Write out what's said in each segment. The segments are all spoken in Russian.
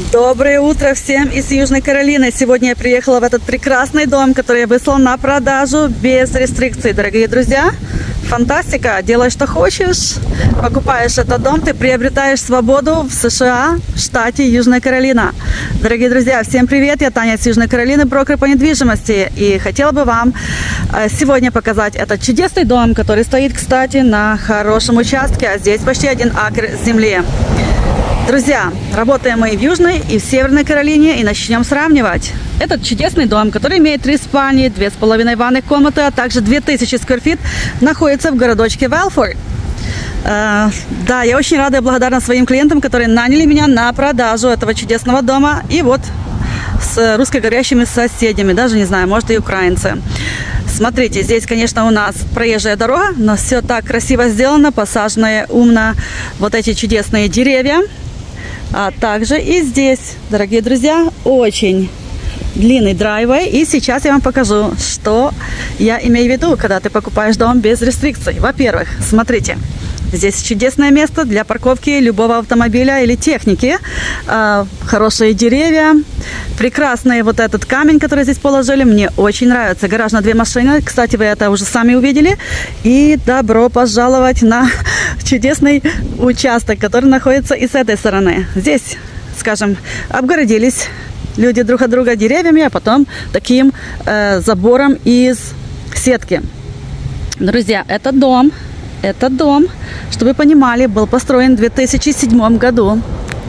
Доброе утро всем из Южной Каролины. Сегодня я приехала в этот прекрасный дом, который я выслала на продажу без рестрикций. Дорогие друзья, фантастика. Делай, что хочешь. Покупаешь этот дом, ты приобретаешь свободу в США, в штате Южная Каролина. Дорогие друзья, всем привет. Я Таня из Южной Каролины, брокер по недвижимости. И хотела бы вам сегодня показать этот чудесный дом, который стоит, кстати, на хорошем участке. А здесь почти 1 акр земли. Друзья, работаем мы и в Южной, и в Северной Каролине, и начнем сравнивать. Этот чудесный дом, который имеет 3 спальни, 2,5 ванных комнаты, а также 2000 сквер-фит, находится в городочке Вэлфорд. Да, я очень рада и благодарна своим клиентам, которые наняли меня на продажу этого чудесного дома. И вот с русскоговорящими соседями, даже не знаю, может и украинцы. Смотрите, здесь, конечно, у нас проезжая дорога, но все так красиво сделано, посаженные умно вот эти чудесные деревья. А также и здесь, дорогие друзья, очень длинный драйвей. И сейчас я вам покажу, что я имею в виду, когда ты покупаешь дом без рестрикций. Во-первых, смотрите, здесь чудесное место для парковки любого автомобиля или техники. Хорошие деревья. Прекрасный вот этот камень, который здесь положили, мне очень нравится. Гараж на 2 машины. Кстати, вы это уже сами увидели. И добро пожаловать на чудесный участок, который находится и с этой стороны. Здесь, скажем, обгородились люди друг от друга деревьями, а потом таким забором из сетки. Друзья, этот дом, чтобы вы понимали, был построен в 2007 году.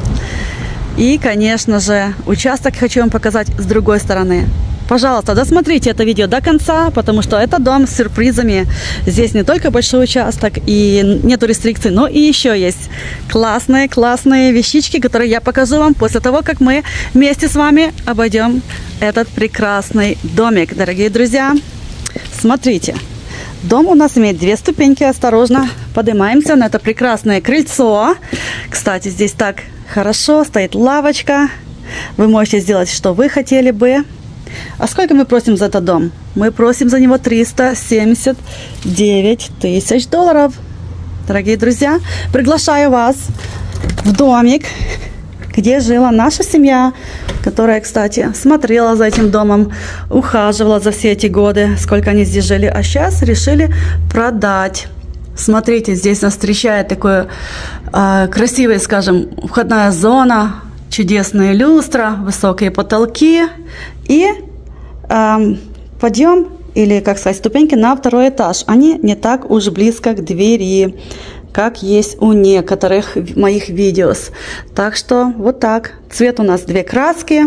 И, конечно же, участок хочу вам показать с другой стороны. Пожалуйста, досмотрите это видео до конца, потому что это дом с сюрпризами. Здесь не только большой участок и нету рестрикций, но и еще есть классные вещички, которые я покажу вам после того, как мы вместе с вами обойдем этот прекрасный домик. Дорогие друзья, смотрите. Дом у нас имеет 2 ступеньки. Осторожно поднимаемся на это прекрасное крыльцо. Кстати, здесь так хорошо, стоит лавочка. Вы можете сделать, что вы хотели бы. А сколько мы просим за этот дом? Мы просим за него $379 тысяч. Дорогие друзья, приглашаю вас в домик, где жила наша семья, которая, кстати, смотрела за этим домом, ухаживала за все эти годы, сколько они здесь жили, а сейчас решили продать. Смотрите, здесь нас встречает такое красивая, скажем, входная зона, чудесные люстра, высокие потолки и подъем, или, как сказать, ступеньки на 2-й этаж. Они не так уж близко к двери, как есть у некоторых моих видео. Так что вот так. Цвет у нас 2 краски.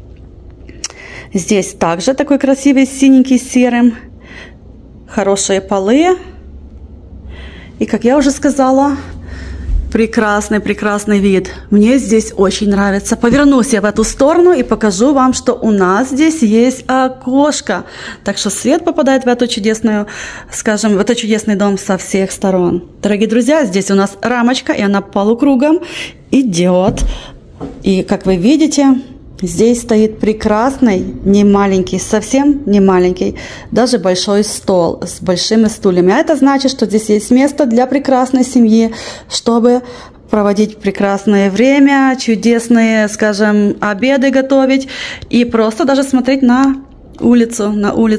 Здесь также такой красивый синенький с серым. Хорошие полы. И, как я уже сказала, прекрасный вид. Мне здесь очень нравится. Повернусь я в эту сторону и покажу вам, что у нас здесь есть окошко. Так что свет попадает в эту чудесную, скажем, в этот чудесный дом со всех сторон. Дорогие друзья, здесь у нас рамочка, и она полукругом идет. И, как вы видите, здесь стоит прекрасный, не маленький, совсем не маленький, даже большой стол с большими стульями. А это значит, что здесь есть место для прекрасной семьи, чтобы проводить прекрасное время, чудесные, скажем, обеды готовить и просто даже смотреть на улицу,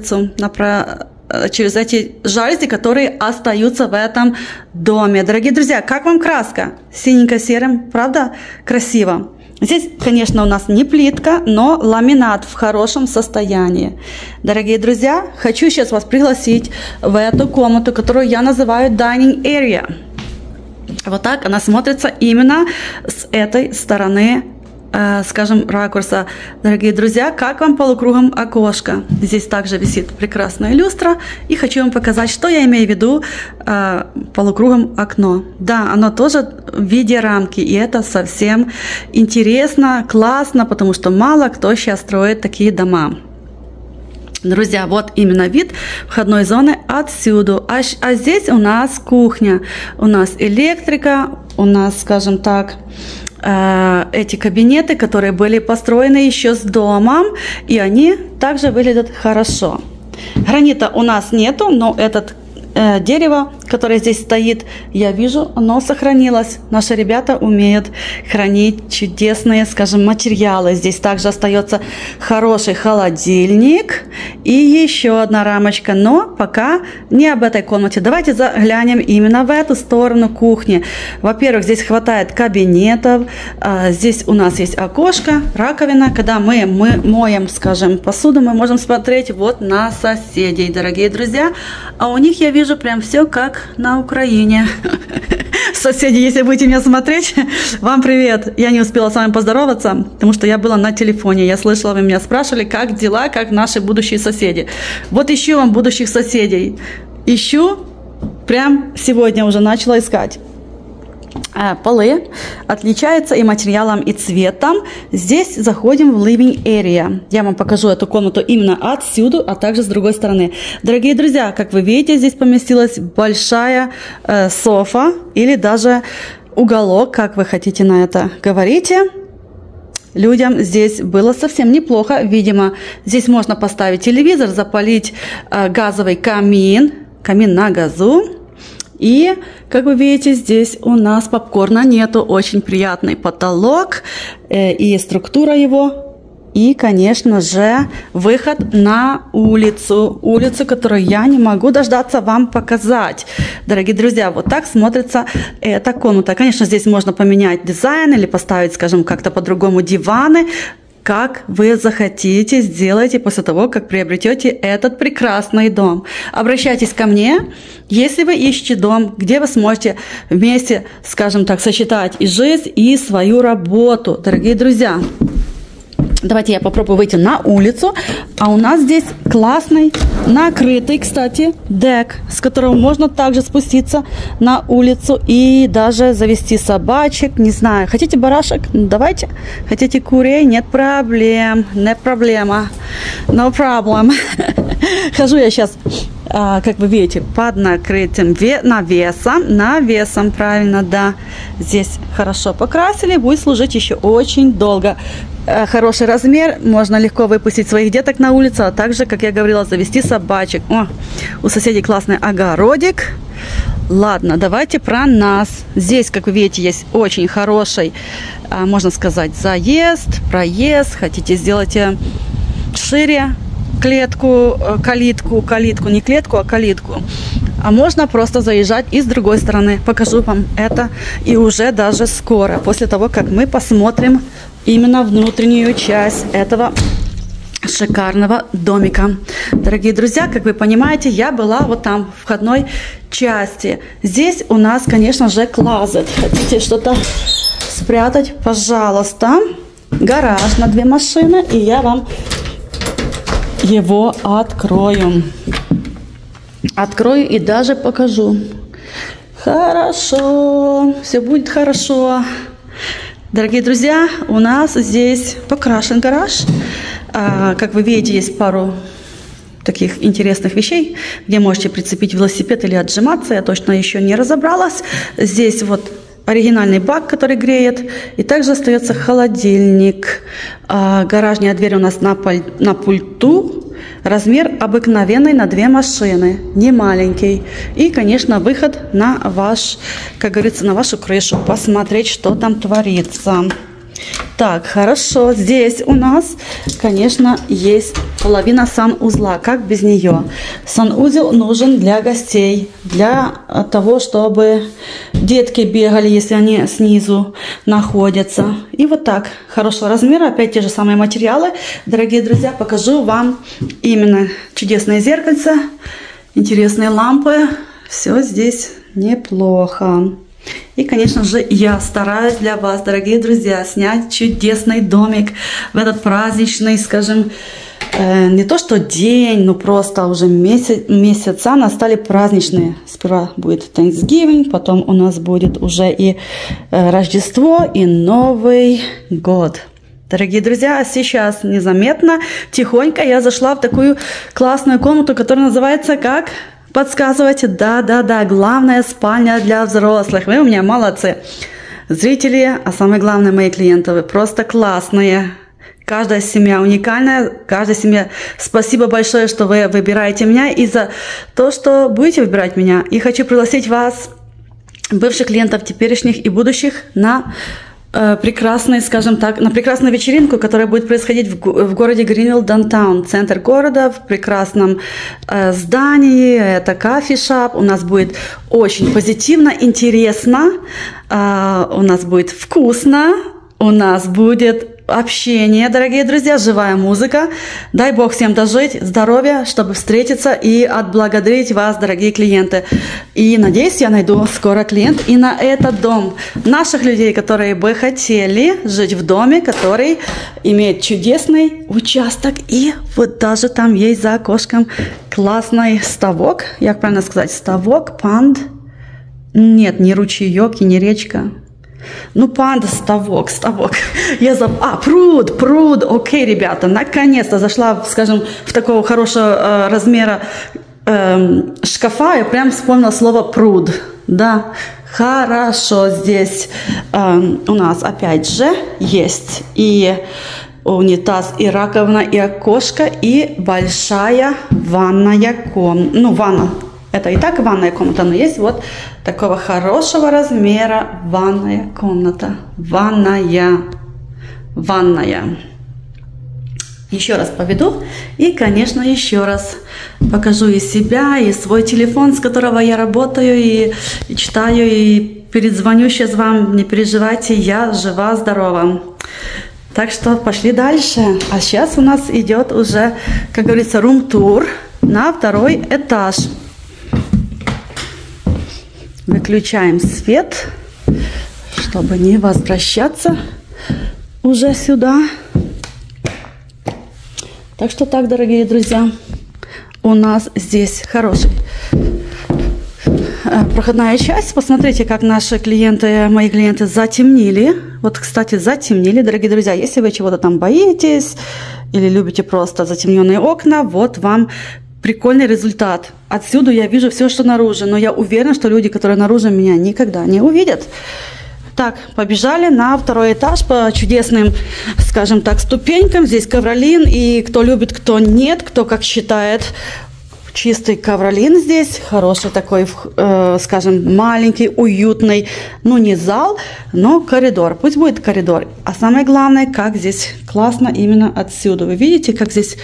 через эти жалюзи, которые остаются в этом доме. Дорогие друзья, как вам краска? Синенько-серым, правда? Красиво. Здесь, конечно, у нас не плитка, но ламинат в хорошем состоянии. Дорогие друзья, хочу сейчас вас пригласить в эту комнату, которую я называю Dining Area. Вот так она смотрится именно с этой стороны, скажем, ракурса. Дорогие друзья, как вам полукругом окошко? Здесь также висит прекрасная люстра. И хочу вам показать, что я имею в виду полукругом окно. Да, оно тоже в виде рамки. И это совсем интересно, классно, потому что мало кто сейчас строит такие дома. Друзья, вот именно вид входной зоны отсюда. А здесь у нас кухня. У нас электрика, у нас, скажем так, эти кабинеты, которые были построены еще с домом, и они также выглядят хорошо. Гранита у нас нету, но этот дерево которое здесь стоит, я вижу, оно сохранилось. Наши ребята умеют хранить чудесные, скажем, материалы. Здесь также остается хороший холодильник и еще одна рамочка. Но пока не об этой комнате. Давайте заглянем именно в эту сторону кухни. Во-первых, здесь хватает кабинетов. Здесь у нас есть окошко, раковина. Когда мы моем, скажем, посуду, мы можем смотреть вот на соседей, дорогие друзья. А у них я вижу прям все как на Украине. Соседи, если будете меня смотреть, вам привет. Я не успела с вами поздороваться, потому что я была на телефоне. Я слышала, вы меня спрашивали, как дела, как наши будущие соседи. Вот ищу вам будущих соседей. Ищу, прям сегодня уже начала искать. Полы отличаются и материалом, и цветом. Здесь заходим в living area. Я вам покажу эту комнату именно отсюда, а также с другой стороны. Дорогие друзья, как вы видите, здесь поместилась большая софа или даже уголок, как вы хотите на это говорите. Людям здесь было совсем неплохо. Видимо, здесь можно поставить телевизор, запалить газовый камин на газу. И, как вы видите, здесь у нас попкорна нету. Очень приятный потолок и структура его. И, конечно же, выход на улицу. Улицу, которую я не могу дождаться вам показать. Дорогие друзья, вот так смотрится эта комната. Конечно, здесь можно поменять дизайн или поставить, скажем, как-то по-другому диваны. Как вы захотите, сделайте после того, как приобретете этот прекрасный дом. Обращайтесь ко мне, если вы ищете дом, где вы сможете вместе, скажем так, сочетать и жизнь, и свою работу. Дорогие друзья, давайте я попробую выйти на улицу. А у нас здесь классный, накрытый, кстати, дек, с которого можно также спуститься на улицу и даже завести собачек. Не знаю, хотите барашек? Давайте. Хотите курей? Нет проблем. Не проблема. No problem. Хожу я сейчас, как вы видите, под накрытым навесом, правильно, да. Здесь хорошо покрасили, будет служить еще очень долго. Хороший размер, можно легко выпустить своих деток на улицу, а также, как я говорила, завести собачек. О, у соседей классный огородик. Ладно, давайте про нас. Здесь, как вы видите, есть очень хороший, можно сказать, заезд, проезд. Хотите, сделайте шире калитку, не клетку, а калитку. А можно просто заезжать и с другой стороны. Покажу вам это и уже даже скоро, после того, как мы посмотрим именно внутреннюю часть этого шикарного домика. Дорогие друзья, как вы понимаете, я была вот там, в входной части. Здесь у нас, конечно же, клозет. Хотите что-то спрятать? Пожалуйста. Гараж на 2 машины, и я вам его открою. Открою и даже покажу. Хорошо. Все будет хорошо. Дорогие друзья, у нас здесь покрашен гараж. Как вы видите, есть пару таких интересных вещей, где можете прицепить велосипед или отжиматься. Я точно еще не разобралась. Здесь вот оригинальный бак, который греет. И также остается холодильник. Гаражная дверь у нас на пульту. Размер обыкновенный на 2 машины, не маленький. И, конечно, выход на ваш, как говорится, на вашу крышу, посмотреть, что там творится. Так, хорошо. Здесь у нас, конечно, есть половина санузла. Как без нее? Санузел нужен для гостей, для того, чтобы детки бегали, если они снизу находятся. И вот так, хорошего размера, опять те же самые материалы. Дорогие друзья, покажу вам именно чудесное зеркальце, интересные лампы. Все здесь неплохо. И, конечно же, я стараюсь для вас, дорогие друзья, снять чудесный домик в этот праздничный, скажем, не то что день, но просто уже месяца настали праздничные. Сперва будет Thanksgiving, потом у нас будет уже и Рождество, и Новый год. Дорогие друзья, сейчас незаметно, тихонько я зашла в такую классную комнату, которая называется как... Подсказывайте, да, главная спальня для взрослых. Вы у меня молодцы. Зрители, а самое главное, мои клиенты, вы просто классные. Каждая семья уникальная, каждая семья. Спасибо большое, что вы выбираете меня и за то, что будете выбирать меня. И хочу пригласить вас, бывших клиентов, теперешних и будущих, на прекрасный, скажем так, на прекрасную вечеринку, которая будет происходить в городе Гринвилл, даунтаун, центр города, в прекрасном здании. Это кофе-шоп. У нас будет очень позитивно, интересно, у нас будет вкусно, у нас будет общение, дорогие друзья, живая музыка. Дай Бог всем дожить, здоровья, чтобы встретиться и отблагодарить вас, дорогие клиенты. И надеюсь, я найду скоро клиент и на этот дом. Наших людей, которые бы хотели жить в доме, который имеет чудесный участок. И вот даже там есть за окошком классный ставок. Как правильно сказать? Ставок, панд. Нет, не ручеек и не речка. Ну, панда, ставок. Пруд. Окей, ребята, наконец-то зашла, скажем, в такого хорошего размера шкафа. Я прям вспомнила слово пруд. Да, хорошо, здесь у нас опять же есть и унитаз, и раковина, и окошко, и большая ванная комната. Ну, ванна. Это и так ванная комната, но есть вот такого хорошего размера ванная комната. Ванная. Еще раз поведу и, конечно, еще раз покажу и себя, и свой телефон, с которого я работаю, и читаю, и перезвоню сейчас вам. Не переживайте, я жива, здорова. Так что пошли дальше. А сейчас у нас идет уже, как говорится, рум-тур на второй этаж. Выключаем свет, чтобы не возвращаться уже сюда. Так что так, дорогие друзья, у нас здесь хорошая проходная часть. Посмотрите, как наши клиенты, мои клиенты затемнили. Вот, кстати, затемнили, дорогие друзья. Если вы чего-то там боитесь или любите просто затемненные окна, вот вам прикольный результат. Отсюда я вижу все, что наружу, но я уверена, что люди, которые наружу, меня никогда не увидят. Так, побежали на второй этаж по чудесным, скажем так, ступенькам. Здесь ковролин, и кто любит, кто нет, кто как считает. Чистый ковролин здесь, хороший такой, скажем, маленький, уютный, ну не зал, но коридор. Пусть будет коридор. А самое главное, как здесь классно именно отсюда. Вы видите, как здесь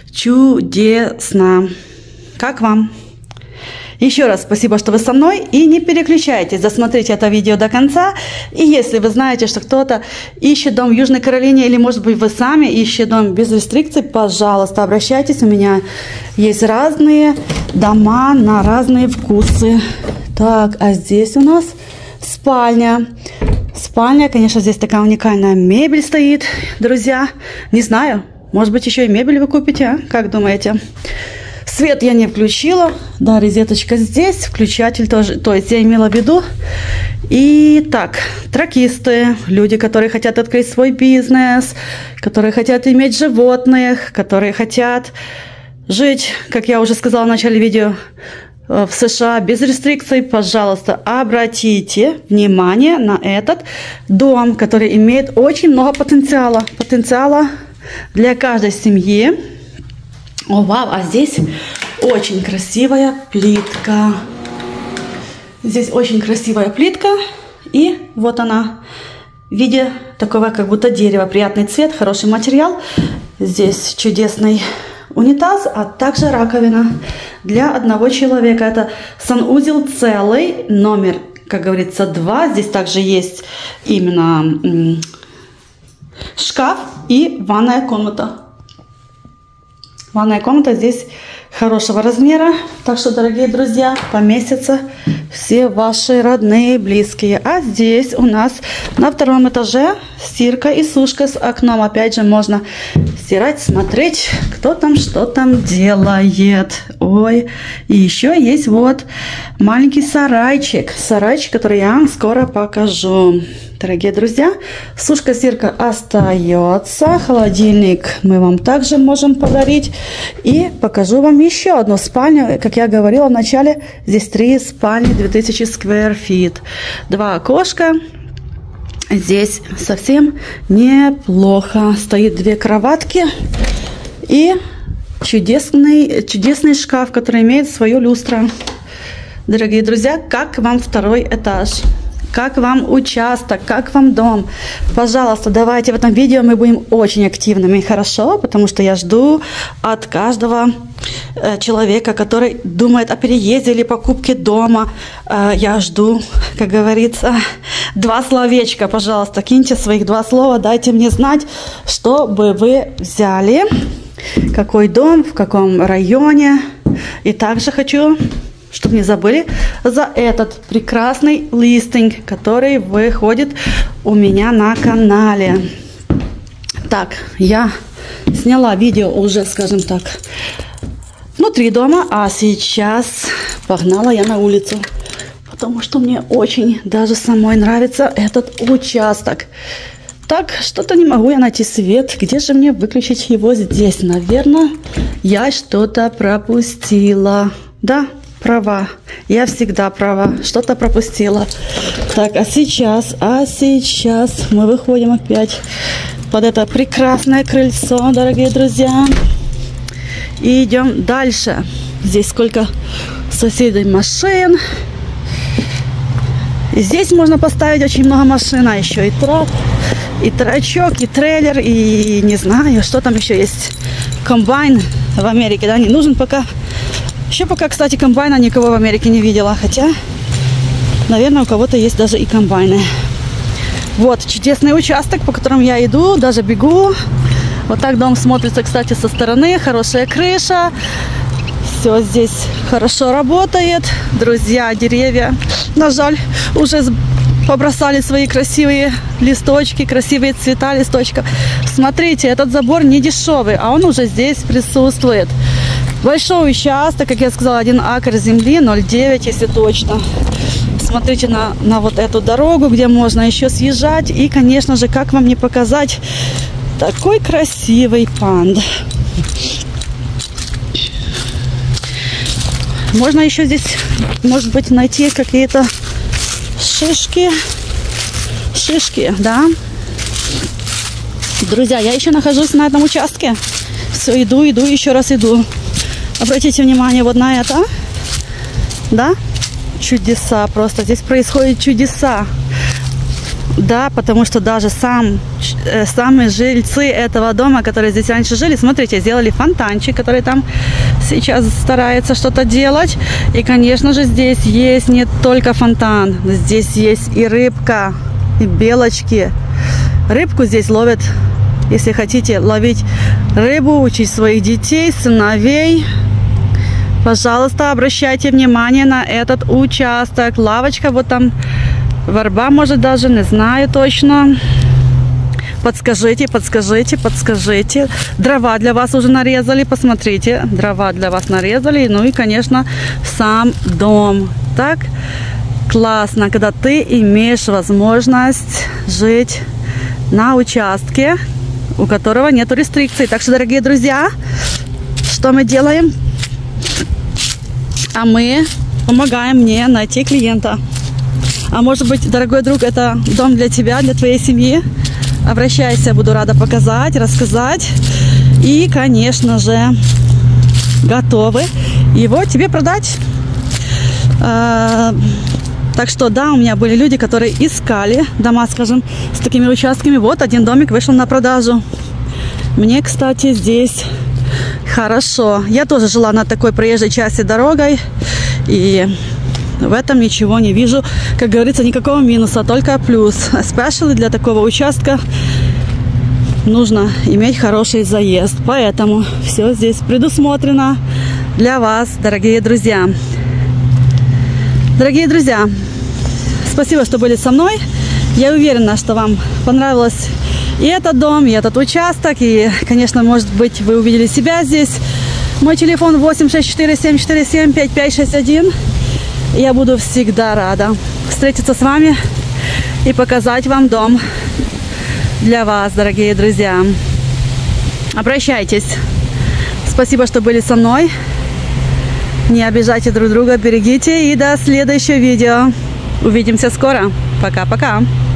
чудесно. Как вам? Еще раз спасибо, что вы со мной, и не переключайтесь, досмотрите это видео до конца. И если вы знаете, что кто-то ищет дом в Южной Каролине, или может быть вы сами ищете дом без рестрикций, пожалуйста, обращайтесь, у меня есть разные дома на разные вкусы. Так, а здесь у нас спальня. Спальня, конечно, здесь такая уникальная мебель стоит, друзья. Не знаю, может быть еще и мебель вы купите, а? Как думаете? Свет я не включила, да, розеточка здесь, включатель тоже, то есть я имела в виду. И так, тракисты, люди, которые хотят открыть свой бизнес, которые хотят иметь животных, которые хотят жить, как я уже сказала в начале видео, в США без рестрикций, пожалуйста, обратите внимание на этот дом, который имеет очень много потенциала для каждой семьи. О, вау, а здесь очень красивая плитка. Здесь очень красивая плитка. И вот она в виде такого как будто дерева. Приятный цвет, хороший материал. Здесь чудесный унитаз, а также раковина для одного человека. Это санузел целый, номер, как говорится, 2. Здесь также есть именно шкаф и ванная комната. Ванная комната здесь хорошего размера. Так что, дорогие друзья, поместятся все ваши родные, близкие. А здесь у нас на втором этаже стирка и сушка с окном. Опять же, можно стирать, смотреть, кто там, что там делает. Ой, и еще есть вот маленький сарайчик. Сарайчик, который я вам скоро покажу. Дорогие друзья, сушка-стирка остается. Холодильник мы вам также можем подарить. И покажу вам еще одну спальню. Как я говорила в начале, здесь 3 спальни, 2000 square feet. 2 окошка. Здесь совсем неплохо. Стоит 2 кроватки и чудесный шкаф, который имеет свою люстру. Дорогие друзья, как вам 2-й этаж? Как вам участок? Как вам дом? Пожалуйста, давайте в этом видео мы будем очень активными, хорошо? Потому что я жду от каждого человека, который думает о переезде или покупке дома. Я жду, как говорится, 2 словечка. Пожалуйста, киньте своих 2 слова, дайте мне знать, чтобы вы взяли, какой дом, в каком районе. И также хочу, чтобы не забыли за этот прекрасный листинг, который выходит у меня на канале. Так, я сняла видео уже, скажем так, внутри дома, а сейчас погнала я на улицу, потому что мне очень даже самой нравится этот участок. Так, что-то не могу я найти свет. Где же мне выключить его? Здесь, наверное, я что-то пропустила. Да, права. Я всегда права. Что-то пропустила. Так, а сейчас мы выходим опять под это прекрасное крыльцо, дорогие друзья. И идем дальше. Здесь сколько соседей машин. И здесь можно поставить очень много машин, а еще и трак, и трачок, и трейлер, и не знаю, что там еще есть. Комбайн в Америке, да, не нужен пока. Еще пока, кстати, комбайна никого в Америке не видела, хотя, наверное, у кого-то есть даже и комбайны. Вот, чудесный участок, по которому я иду, даже бегу. Вот так дом смотрится, кстати, со стороны, хорошая крыша. Все здесь хорошо работает. Друзья, деревья, на жаль, уже побросали свои красивые листочки, красивые цвета листочков. Смотрите, этот забор не дешевый, а он уже здесь присутствует. Большой участок, как я сказала, 1 акр земли, 0,9, если точно. Смотрите на вот эту дорогу, где можно еще съезжать. И, конечно же, как вам не показать такой красивый панд. Можно еще здесь, может быть, найти какие-то шишки, да. Друзья, я еще нахожусь на этом участке. Все, иду, еще раз иду. Обратите внимание вот на это. Да? Чудеса просто. Здесь происходят чудеса. Да, потому что даже самые жильцы этого дома, которые здесь раньше жили, смотрите, сделали фонтанчик, который там сейчас старается что-то делать. И, конечно же, здесь есть не только фонтан. Здесь есть и рыбка, и белочки. Рыбку здесь ловят, если хотите ловить рыбу, учить своих детей, сыновей. Пожалуйста, обращайте внимание на этот участок. Лавочка вот там. Ворба, может, даже, не знаю точно. Подскажите. Дрова для вас уже нарезали, посмотрите. Дрова для вас нарезали. Ну и, конечно, сам дом. Так классно, когда ты имеешь возможность жить на участке, у которого нету рестрикций. Так что, дорогие друзья, что мы делаем? А мы помогаем мне найти клиента. А может быть, дорогой друг, это дом для тебя, для твоей семьи? Обращайся, буду рада показать, рассказать. И, конечно же, готовы его тебе продать. Так что, да, у меня были люди, которые искали дома, скажем, с такими участками. Вот один домик вышел на продажу. Мне, кстати, здесь хорошо. Я тоже жила на такой проезжей части дорогой. И в этом ничего не вижу, как говорится, никакого минуса, только плюс. Especially для такого участка нужно иметь хороший заезд. Поэтому все здесь предусмотрено для вас, дорогие друзья. Дорогие друзья, спасибо, что были со мной. Я уверена, что вам понравилось и этот дом, и этот участок. И, конечно, может быть, вы увидели себя здесь. Мой телефон 864-747-5561. Я буду всегда рада встретиться с вами и показать вам дом для вас, дорогие друзья. Обращайтесь. Спасибо, что были со мной. Не обижайте друг друга, берегите. И до следующего видео. Увидимся скоро. Пока-пока.